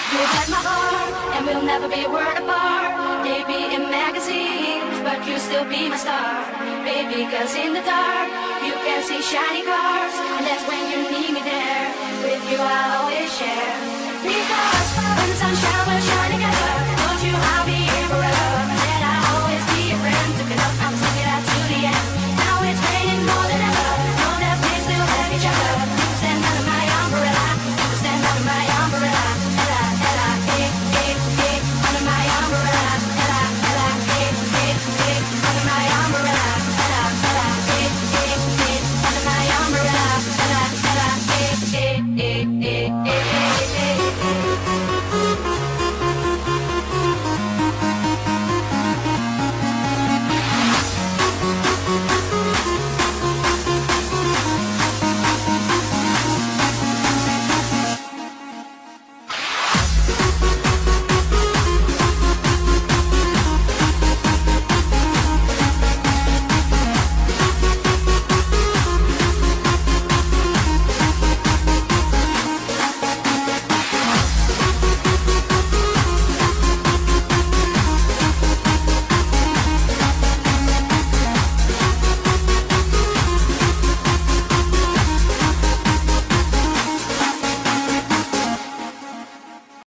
You had my heart, and we'll never be a word apart. Maybe in magazines, but you still be my star. Baby, 'cause in the dark, you can see shiny cars, and that's when you need me there. With you I'll always share. Because when the sun showers,